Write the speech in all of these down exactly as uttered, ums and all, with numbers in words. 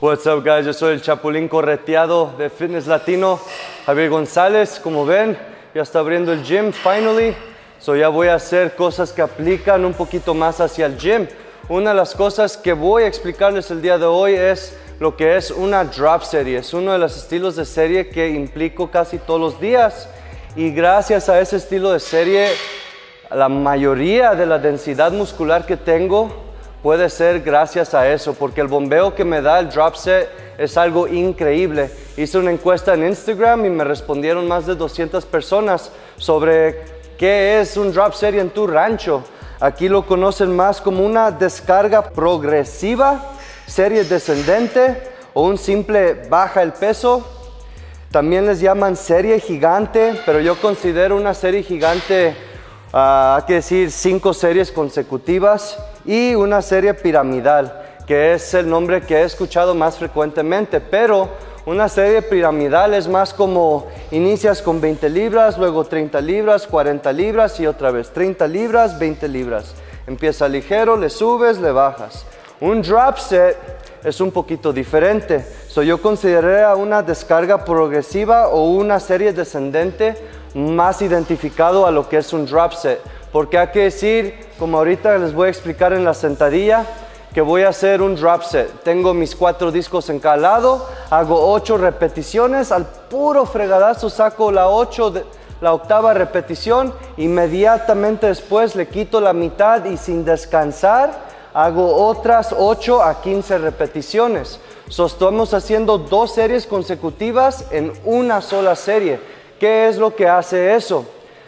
What's up, guys? Yo soy el Chapulín Correteado de Fitness Latino, Javier González. Como ven, ya está abriendo el gym, finally. So ya voy a hacer cosas que aplican un poquito más hacia el gym. Una de las cosas que voy a explicarles el día de hoy es lo que es una drop serie. Es uno de los estilos de serie que implico casi todos los días. Y gracias a ese estilo de serie, la mayoría de la densidad muscular que tengo puede ser gracias a eso, porque el bombeo que me da el drop set es algo increíble. Hice una encuesta en Instagram y me respondieron más de doscientas personas sobre qué es un drop serie en tu rancho. Aquí lo conocen más como una descarga progresiva, serie descendente o un simple baja el peso. También les llaman serie gigante, pero yo considero una serie gigante, uh, hay que decir, cinco series consecutivas y una serie piramidal, que es el nombre que he escuchado más frecuentemente. Pero una serie piramidal es más como inicias con veinte libras, luego treinta libras, cuarenta libras y otra vez treinta libras, veinte libras. Empieza ligero, le subes, le bajas. Un drop set es un poquito diferente. So, yo consideraría una descarga progresiva o una serie descendente más identificado a lo que es un drop set. Porque hay que decir, como ahorita les voy a explicar en la sentadilla, que voy a hacer un drop set. Tengo mis cuatro discos en cada lado, hago ocho repeticiones, al puro fregadazo saco la, ocho de, la octava repetición, inmediatamente después le quito la mitad y sin descansar hago otras ocho a quince repeticiones. So, estamos haciendo dos series consecutivas en una sola serie. ¿Qué es lo que hace eso?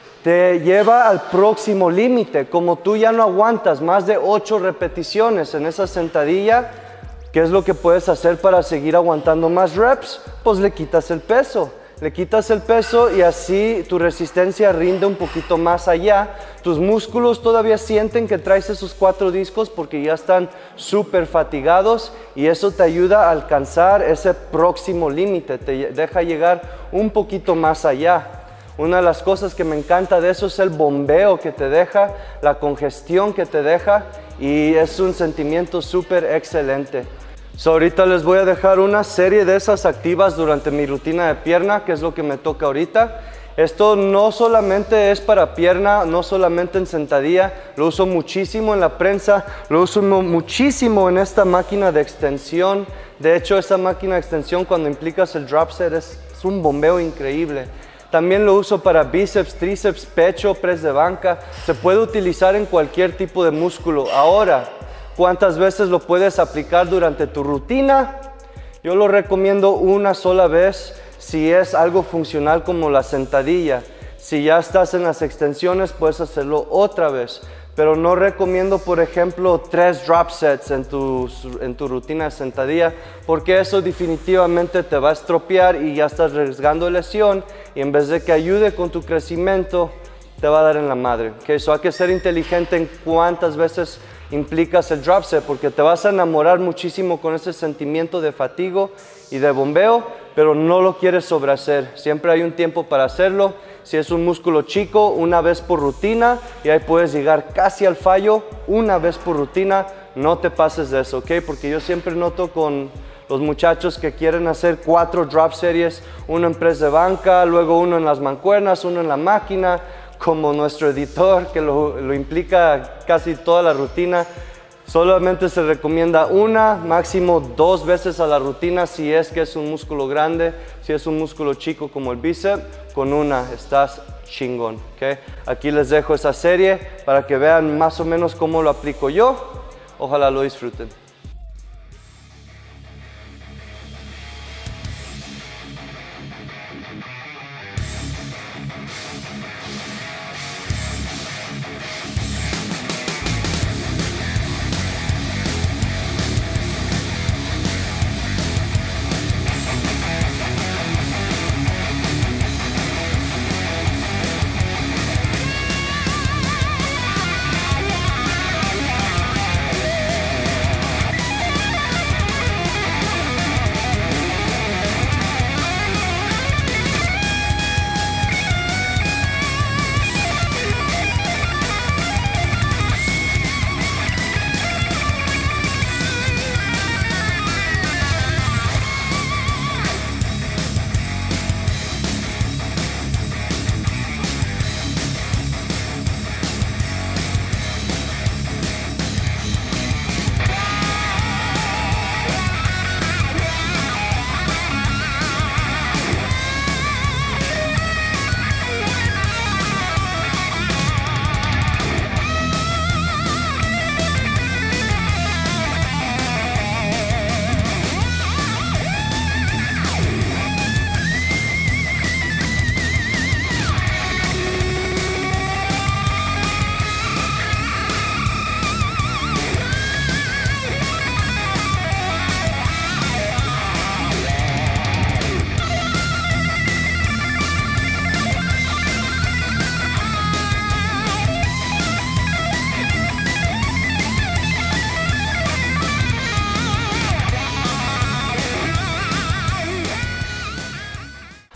Te lleva al próximo límite. Como tú ya no aguantas más de ocho repeticiones en esa sentadilla, ¿qué es lo que puedes hacer para seguir aguantando más reps? Pues le quitas el peso. Le quitas el peso y así tu resistencia rinde un poquito más allá. Tus músculos todavía sienten que traes esos cuatro discos porque ya están súper fatigados y eso te ayuda a alcanzar ese próximo límite. Te deja llegar un poquito más allá. Una de las cosas que me encanta de eso es el bombeo que te deja, la congestión que te deja y es un sentimiento súper excelente. So, ahorita les voy a dejar una serie de esas activas durante mi rutina de pierna, que es lo que me toca ahorita. Esto no solamente es para pierna, no solamente en sentadilla, lo uso muchísimo en la prensa, lo uso muchísimo en esta máquina de extensión. De hecho, esta máquina de extensión cuando implicas el drop set es, es un bombeo increíble. También lo uso para bíceps, tríceps, pecho, press de banca. Se puede utilizar en cualquier tipo de músculo. Ahora, ¿cuántas veces lo puedes aplicar durante tu rutina? Yo lo recomiendo una sola vez si es algo funcional como la sentadilla. Si ya estás en las extensiones, puedes hacerlo otra vez. Pero no recomiendo, por ejemplo, tres drop sets en tu, en tu rutina de sentadilla, porque eso definitivamente te va a estropear y ya estás arriesgando lesión. Y en vez de que ayude con tu crecimiento, te va a dar en la madre. Okay? So hay que ser inteligente en cuántas veces implicas el drop set, porque te vas a enamorar muchísimo con ese sentimiento de fatiga y de bombeo, pero no lo quieres sobrehacer. Siempre hay un tiempo para hacerlo. Si es un músculo chico, una vez por rutina, y ahí puedes llegar casi al fallo, una vez por rutina. No te pases de eso, ¿ok? Porque yo siempre noto con los muchachos que quieren hacer cuatro drop series, uno en press de banca, luego uno en las mancuernas, uno en la máquina, como nuestro editor que lo, lo implica casi toda la rutina. Solamente se recomienda una, máximo dos veces a la rutina si es que es un músculo grande. Si es un músculo chico como el bíceps, con una estás chingón, ¿okay? Aquí les dejo esa serie para que vean más o menos cómo lo aplico yo. Ojalá lo disfruten.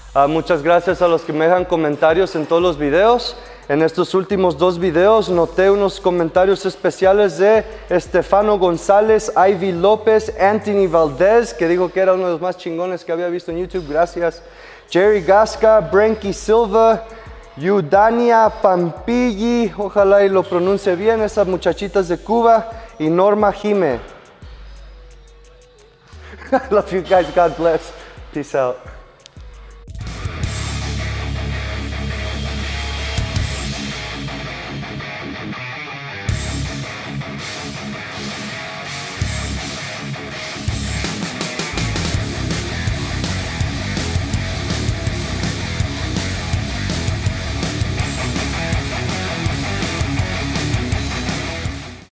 Uh, muchas gracias a los que me dejan comentarios en todos los videos. En estos últimos dos videos noté unos comentarios especiales de Estefano González, Ivy López, Anthony Valdez, que dijo que era uno de los más chingones que había visto en YouTube. Gracias. Jerry Gasca, Brenky Silva, Yudania Pampilli, ojalá y lo pronuncie bien, esas muchachitas de Cuba, y Norma Jime. I love you guys. God bless. Peace out.